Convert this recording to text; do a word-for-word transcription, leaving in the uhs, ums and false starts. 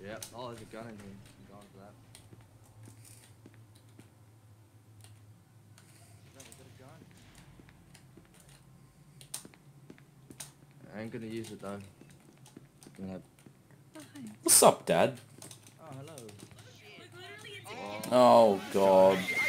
Yeah. Oh, there's a gun in here. I'm going for that. Is that a gun? I ain't gonna use it though. I'm gonna... What's up, Dad? Oh, hello. Oh, God.